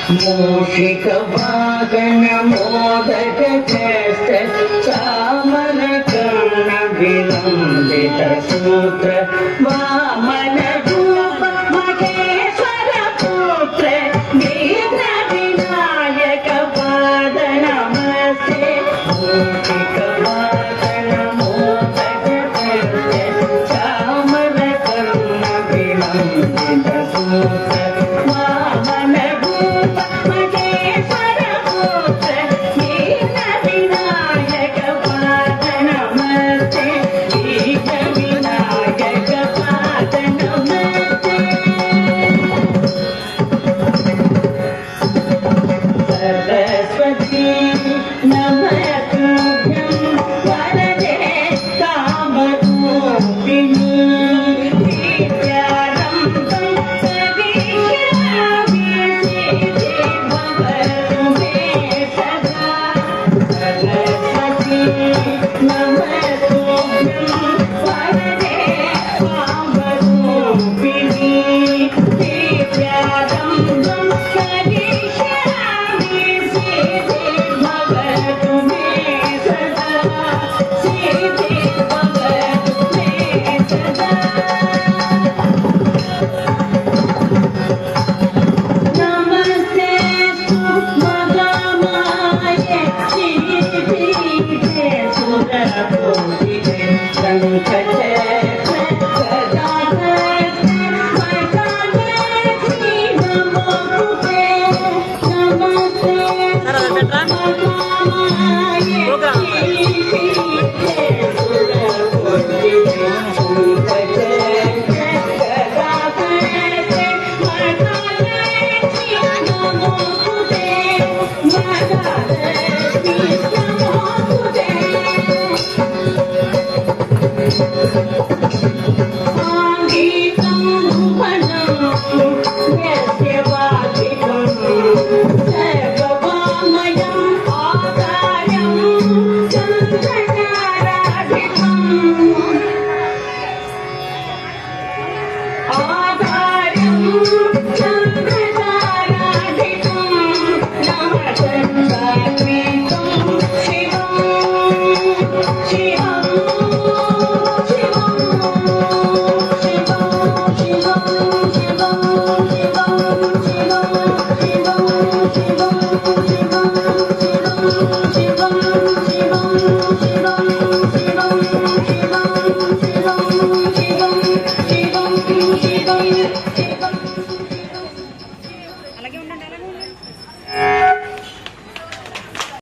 मूषिक वाहन मोदक चेष्ट चामर कर्ण विलंबित सूत्र वामन रूप महेश्वर पुत्र विघ्न विनायक पाद नमस्ते मूषिक वाहन मोदक चेष्ट चामर कर्ण विलंबित सूत्र वामन रूप महेश्वर पुत्र विघ्न विनायक पाद नमस्ते विघ्न विनायक पाद नमस्ते सरस्वती नमस्तुभ्यं वरदे कामरूपिणी विद्यारम्भं करिष्यामि सिद्धि भवतु मे सदा सरस्वती नमस्तुभ्यं वरदे कामरूपिणी विद्यारम्भं करिष्यामि सिद्धि भवतु मे सदा सिद्धि भवतु मे सदा नमस्ते सुमगामाय श्रीपीठे सुरपूजिते शङ्खचक्र गदाधरे वरदालक्ष्मी नमोस्तुते नमस्ते सुमगामाय श्रीपीठे सुरपूजिते शङ्खचक्र गदाधरे वरदालक्ष्मी नमोस्तुते वरदालक्ष्मी नमोस्तुते साङ्गीतं भजं